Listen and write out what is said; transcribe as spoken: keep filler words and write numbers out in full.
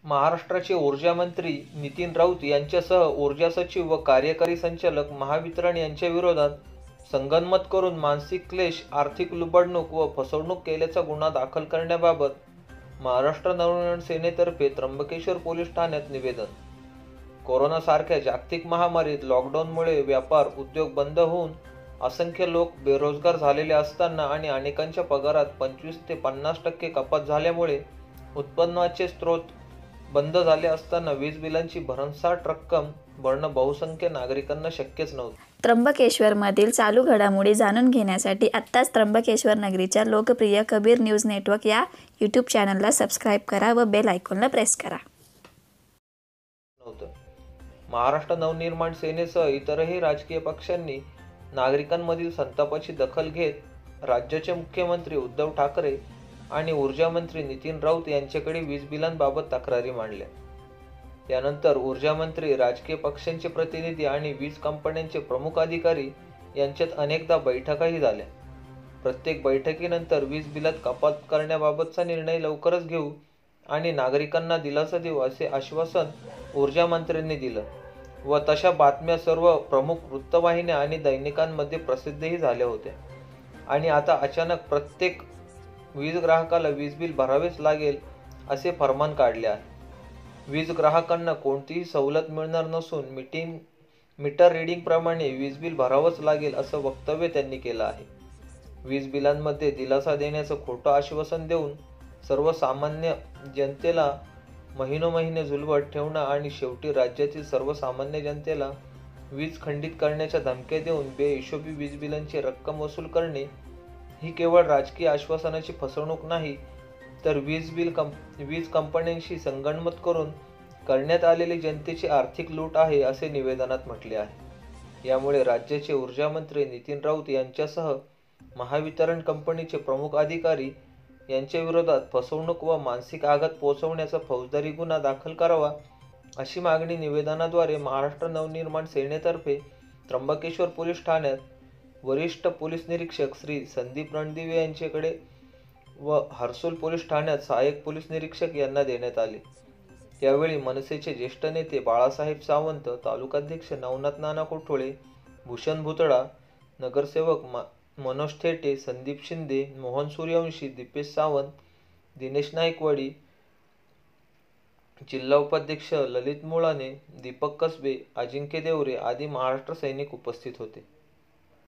महाराष्ट्राचे ऊर्जा मंत्री नितीन राऊत यांच्यासह ऊर्जा सचिव व कार्यकारी संचालक महावितरण यांच्या विरोधात संगनमत करून मानसिक क्लेश, आर्थिक लुबाडणूक व फसवणूक केल्याचा गुन्हा दाखल करण्याबाबत महाराष्ट्र नवनिर्माण सेनेतर्फे त्र्यंबकेश्वर पोलीस ठाण्यात निवेदन. कोरोनासारख्या जागतिक महामारीत लॉकडाऊनमुळे व्यापार उद्योग बंद होऊन असंख्य लोक बेरोजगार झालेले असताना आणि अनेकांच्या पगारात पंचवीस ते पन्नास टक्के कपात झाल्यामुळे उत्पन्नाचे स्रोत बंद झाले असताना वीज बिलांची भरमसाठ रक्कम भरणं बहुसंख्य नागरिकांना शक्यच नव्हतं. त्र्यंबकेश्वरमधील चालू घडामोडी जाणून घेण्यासाठी आत्ताच त्र्यंबकेश्वर नगरीच्या लोकप्रिय कबीर न्यूज नेटवर्क या यूट्यूब चॅनलला सबस्क्राईब करा व बेल आयकॉनला प्रेस करा. नव्हतं. महाराष्ट्र नवनिर्माण सेनेसह इतरही राजकीय पक्षांनी नागरिकांमधील संतापाची दखल घेत राज्याचे मुख्यमंत्री उद्धव ठाकरे आणि ऊर्जा मंत्री नितीन राऊत यांच्याकडे वीज बिलांबाबत तक्रारी मांडल्या. त्यानंतर ऊर्जा मंत्री, राजकीय पक्षांचे प्रतिनिधी आणि वीज कंपन्यांचे प्रमुख अधिकारी यांच्यात अनेकदा बैठकाही झाल्या. प्रत्येक बैठकीनंतर वीज बिलात कपात करण्याबाबतचा निर्णय लवकरच घेऊ आणि नागरिकांना दिलासा देऊ असे आश्वासन ऊर्जा मंत्र्यांनी दिलं व तशा बातम्या सर्व प्रमुख वृत्तवाहिन्या आणि दैनिकांमध्ये प्रसिद्धही झाल्या होत्या. आणि आता अचानक प्रत्येक वीज ग्राहकाला वीज बिल भरावेच लागेल असे फर्मान काढले आहे. वीज ग्राहकांना कोणतीही सवलत मिळणार नसून मीटिंग मीटर रीडिंगप्रमाणे वीज बिल भरावंच लागेल असं वक्तव्य त्यांनी केलं आहे. वीज बिलांमध्ये दिलासा देण्याचं खोटं आश्वासन देऊन सर्वसामान्य जनतेला महिनोमहिने झुलवत ठेवणं आणि शेवटी राज्यातील सर्वसामान्य जनतेला वीज खंडित करण्याच्या धमक्या देऊन बेहिशोबी वीज बिलांची रक्कम वसूल करणे ही केवळ राजकीय आश्वासनाची फसवणूक नाही, तर वीज बिल कंप वीज कंपन्यांशी संगनमत करून करण्यात आलेली जनतेची आर्थिक लूट आहे असे निवेदनात म्हटले आहे. यामुळे राज्याचे ऊर्जा मंत्री नितीन राऊत यांच्यासह महावितरण कंपनीचे प्रमुख अधिकारी यांच्या विरोधात फसवणूक व मानसिक आघात पोहोचवण्याचा फौजदारी गुन्हा दाखल करावा अशी मागणी निवेदनाद्वारे महाराष्ट्र नवनिर्माण सेनेतर्फे त्र्यंबकेश्वर पोलीस ठाण्यात वरिष्ठ पोलीस निरीक्षक श्री संदीप रणदिवे यांच्याकडे व हर्सुल पोलीस ठाण्यात सहाय्यक पोलीस निरीक्षक यांना देण्यात आले. त्यावेळी मनसेचे ज्येष्ठ नेते बाळासाहेब सावंत, तालुकाध्यक्ष नवनाथ नाना कोठोळे, भूषण भुतडा, नगरसेवक मनोज थेटे, संदीप शिंदे, मोहन सूर्यवंशी, दीपेश सावंत, दिनेश नाईकवाडी, जिल्हा उपाध्यक्ष ललित मुळाने, दीपक कसबे, अजिंक्य देवरे आदी महाराष्ट्र सैनिक उपस्थित होते.